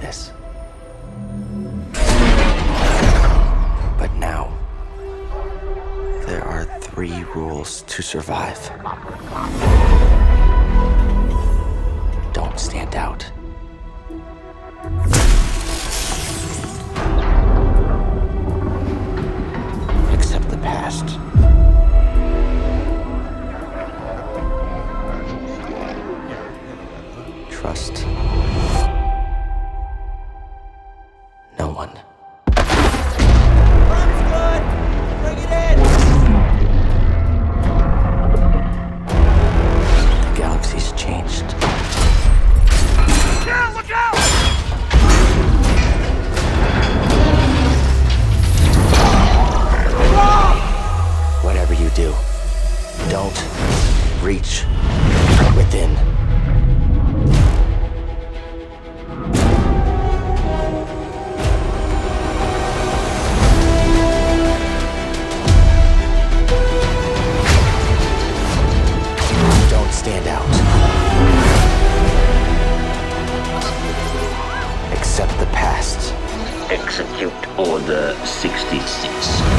this. But now, there are 3 rules to survive. Don't stand out. Accept the past. Trust no one. That's good! Bring it in! The galaxy's changed. Yeah, look out! Whatever you do, don't reach within. Don't stand out. Accept the past. Execute Order 66.